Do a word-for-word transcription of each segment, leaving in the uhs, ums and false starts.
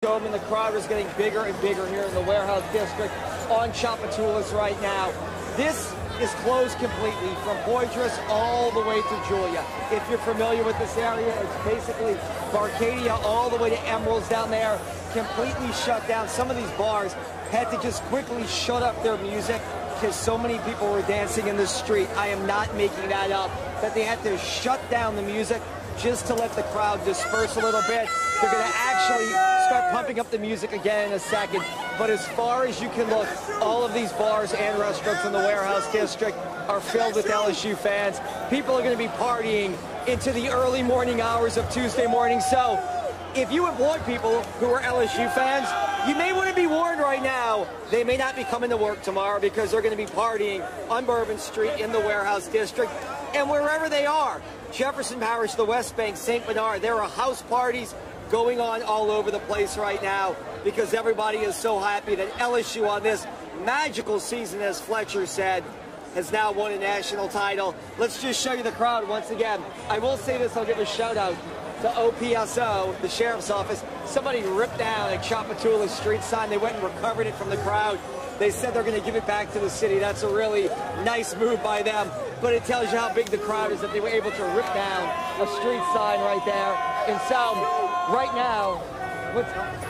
Dome, and the crowd is getting bigger and bigger here in the Warehouse District on Tchoupitoulas right now. This is closed completely from Poydras all the way to Julia. If you're familiar with this area, it's basically Barcadia all the way to Emeralds down there, completely shut down. Some of these bars had to just quickly shut up their music because so many people were dancing in the street. I am not making that up, that they had to shut down the music just to let the crowd disperse a little bit. They're going to actually start pumping up the music again in a second. But as far as you can look, all of these bars and restaurants in the Warehouse District are filled with L S U fans. People are going to be partying into the early morning hours of Tuesday morning. So if you employ people who are L S U fans, you may want to be warned right now. They may not be coming to work tomorrow because they're going to be partying on Bourbon Street in the Warehouse District and wherever they are. Jefferson Parish, the West Bank, Saint Bernard, there are house parties going on all over the place right now because everybody is so happy that L S U on this magical season, as Fletcher said, has now won a national title. Let's just show you the crowd once again. I will say this, I'll give a shout out to O P S O, the Sheriff's Office. Somebody ripped down a Tchoupitoulas street sign. They went and recovered it from the crowd. They said they're going to give it back to the city. That's a really nice move by them. But it tells you how big the crowd is that they were able to rip down a street sign right there. And so, right now, what's,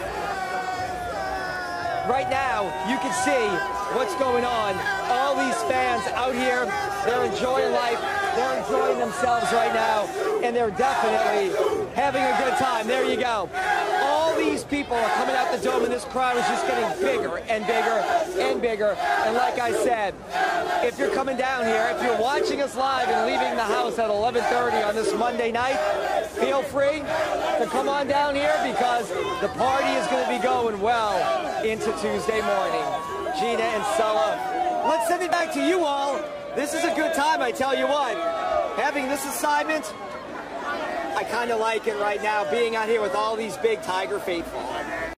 right now, you can see what's going on. All these fans out here, they're enjoying life. They're enjoying themselves right now. And they're definitely having a good time. There you go. All these people are coming out the Dome, and this crowd is just getting bigger and bigger and bigger. And like I said, if you're coming down here, if you're watching us live and leaving the house at eleven thirty on this Monday night, feel free to come on down here because the party is going to be going well into Tuesday morning. Gina and Sulla, let's send it back to you all. This is a good time, I tell you what. Having this assignment, I kind of like it right now, being out here with all these big Tiger faithful.